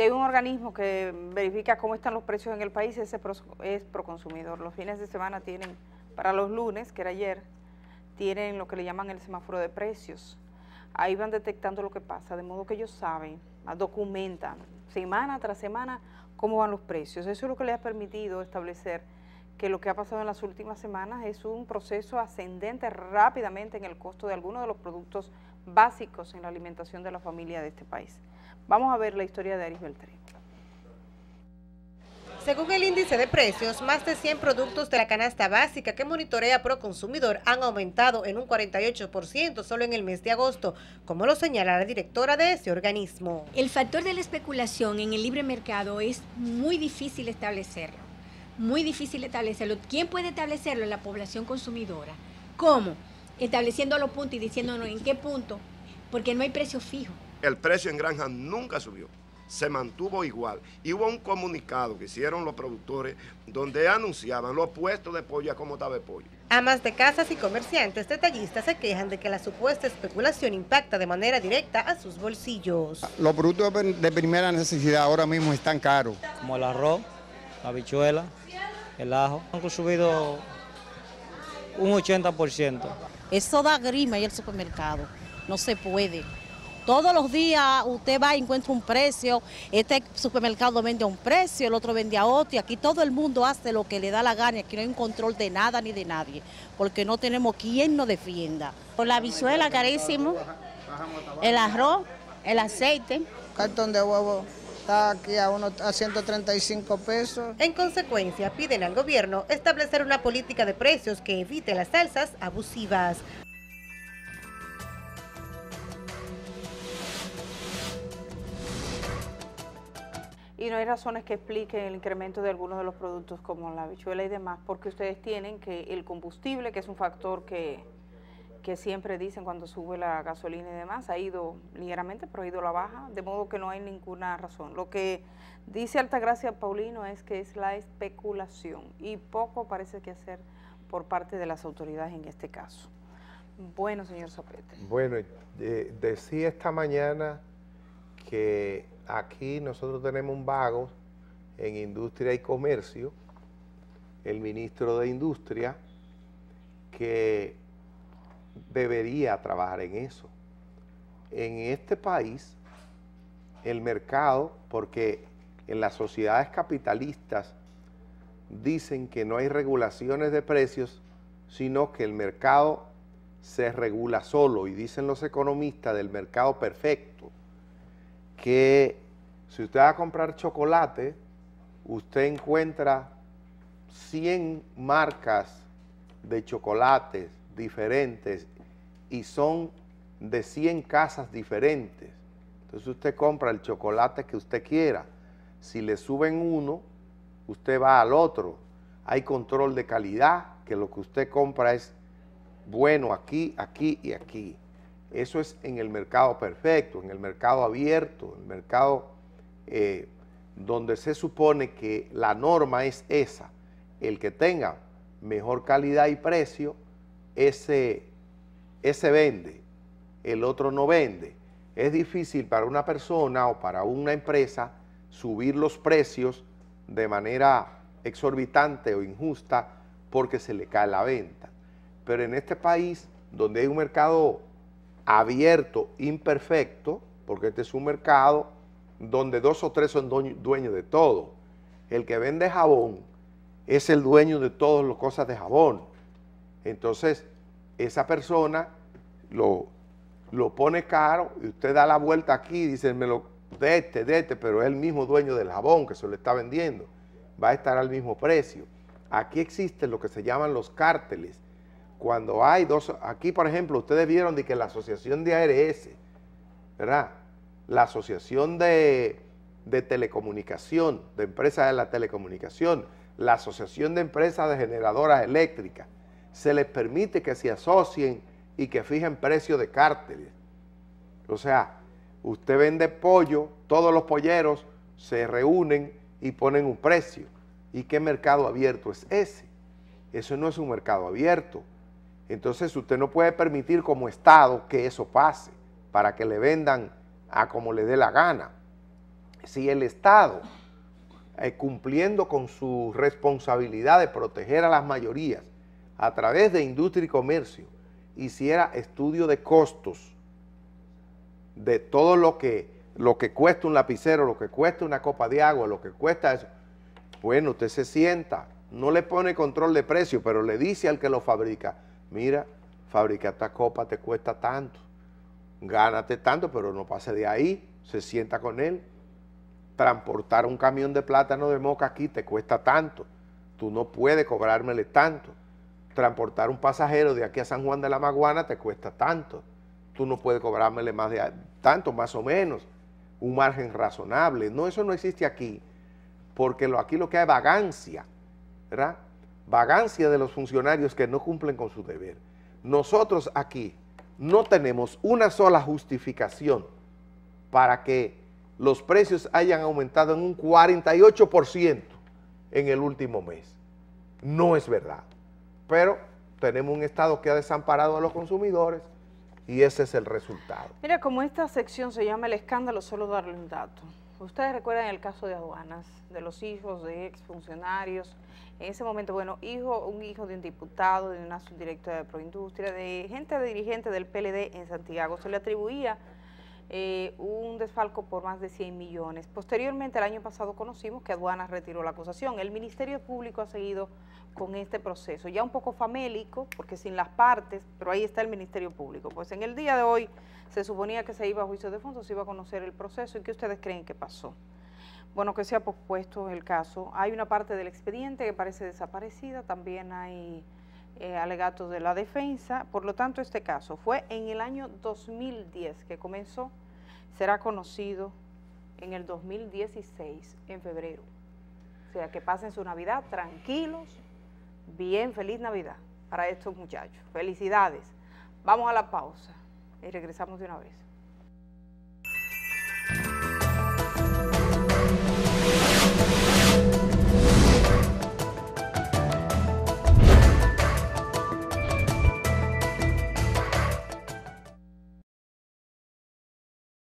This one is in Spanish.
hay un organismo que verifica cómo están los precios en el país, ese es Proconsumidor. Los fines de semana tienen, para los lunes, que era ayer, tienen lo que le llaman el semáforo de precios. Ahí van detectando lo que pasa, de modo que ellos saben, documentan semana tras semana cómo van los precios. Eso es lo que les ha permitido establecer que lo que ha pasado en las últimas semanas es un proceso ascendente rápidamente en el costo de algunos de los productos básicos en la alimentación de la familia de este país. Vamos a ver la historia de Aris Beltré. Según el índice de precios, más de 100 productos de la canasta básica que monitorea Proconsumidor han aumentado en un 48% solo en el mes de agosto, como lo señala la directora de ese organismo. El factor de la especulación en el libre mercado es muy difícil establecerlo, muy difícil establecerlo. ¿Quién puede establecerlo? La población consumidora. ¿Cómo? Estableciendo los puntos y diciéndonos en qué punto, porque no hay precio fijo. El precio en granja nunca subió, se mantuvo igual. Y hubo un comunicado que hicieron los productores donde anunciaban los puestos de pollo a cómo estaba el pollo. Amas de casas y comerciantes detallistas se quejan de que la supuesta especulación impacta de manera directa a sus bolsillos. Los productos de primera necesidad ahora mismo están caros. Como el arroz, la habichuela, el ajo. Han subido un 80%. Eso da grima y el supermercado, no se puede. Todos los días usted va y encuentra un precio, este supermercado vende a un precio, el otro vende a otro, y aquí todo el mundo hace lo que le da la gana, aquí no hay un control de nada ni de nadie, porque no tenemos quien nos defienda. Por la habichuela carísimo, el arroz, el aceite. Cartón de huevo está aquí a 135 pesos. En consecuencia, piden al gobierno establecer una política de precios que evite las alzas abusivas. Y no hay razones que expliquen el incremento de algunos de los productos como la habichuela y demás, porque ustedes tienen que el combustible, que es un factor que siempre dicen cuando sube la gasolina y demás, ha ido ligeramente, pero ha ido a la baja, de modo que no hay ninguna razón. Lo que dice Altagracia Paulino es que es la especulación y poco parece que hacer por parte de las autoridades en este caso. Bueno, señor Zapete. Bueno, decía esta mañana que aquí nosotros tenemos un vago en Industria y Comercio, el ministro de Industria, que debería trabajar en eso. En este país, el mercado, porque en las sociedades capitalistas dicen que no hay regulaciones de precios, sino que el mercado se regula solo, y dicen los economistas del mercado perfecto, que si usted va a comprar chocolate, usted encuentra 100 marcas de chocolates diferentes y son de 100 casas diferentes. Entonces usted compra el chocolate que usted quiera. Si le suben uno, usted va al otro. Hay control de calidad, que lo que usted compra es bueno aquí, aquí y aquí. Eso es en el mercado perfecto, en el mercado abierto, en el mercado donde se supone que la norma es esa. El que tenga mejor calidad y precio, ese vende, el otro no vende. Es difícil para una persona o para una empresa subir los precios de manera exorbitante o injusta porque se le cae la venta. Pero en este país, donde hay un mercado abierto, imperfecto, porque este es un mercado donde 2 o 3 son dueños de todo. El que vende jabón es el dueño de todas las cosas de jabón. Entonces, esa persona lo pone caro y usted da la vuelta aquí y dice, me lo de este, pero es el mismo dueño del jabón que se lo está vendiendo. Va a estar al mismo precio. Aquí existen lo que se llaman los cárteles. Cuando hay dos, aquí por ejemplo, ustedes vieron de que la asociación de ARS, ¿verdad? La asociación de telecomunicación, de empresas de la telecomunicación, la asociación de empresas de generadoras eléctricas, se les permite que se asocien y que fijen precios de cárteles. O sea, usted vende pollo, todos los polleros se reúnen y ponen un precio. ¿Y qué mercado abierto es ese? Eso no es un mercado abierto. Entonces usted no puede permitir como Estado que eso pase para que le vendan a como le dé la gana. si el Estado, cumpliendo con su responsabilidad de proteger a las mayorías a través de industria y comercio, hiciera estudio de costos de todo lo que cuesta un lapicero, lo que cuesta una copa de agua, lo que cuesta eso, bueno, usted se sienta, no le pone control de precio, pero le dice al que lo fabrica, mira, fabricar esta copa te cuesta tanto, gánate tanto, pero no pase de ahí, se sienta con él. Transportar un camión de plátano de Moca aquí te cuesta tanto, tú no puedes cobrármele tanto. Transportar un pasajero de aquí a San Juan de la Maguana te cuesta tanto, tú no puedes cobrármele más de tanto, más o menos, un margen razonable. No, eso no existe aquí, porque aquí lo que hay es vagancia, ¿verdad? Vagancia de los funcionarios que no cumplen con su deber. Nosotros aquí no tenemos una sola justificación para que los precios hayan aumentado en un 48% en el último mes. No es verdad. Pero tenemos un Estado que ha desamparado a los consumidores y ese es el resultado. Mira, como esta sección se llama El Escándalo, solo darle un dato. Ustedes recuerdan el caso de aduanas, de los hijos de exfuncionarios. En ese momento, bueno, un hijo de un diputado, de una subdirectora de Proindustria, de gente de dirigente del PLD en Santiago, se le atribuía un desfalco por más de 100 millones. Posteriormente, el año pasado conocimos que Aduanas retiró la acusación. El Ministerio Público ha seguido con este proceso, ya un poco famélico, porque sin las partes, pero ahí está el Ministerio Público. Pues en el día de hoy se suponía que se iba a juicio de fondo, se iba a conocer el proceso. ¿Y qué ustedes creen que pasó? Bueno, que se ha pospuesto el caso. Hay una parte del expediente que parece desaparecida, también hay alegatos de la defensa. Por lo tanto, este caso fue en el año 2010 que comenzó, será conocido en el 2016, en febrero. O sea, que pasen su Navidad tranquilos, bien, feliz Navidad para estos muchachos. Felicidades. Vamos a la pausa y regresamos de una vez.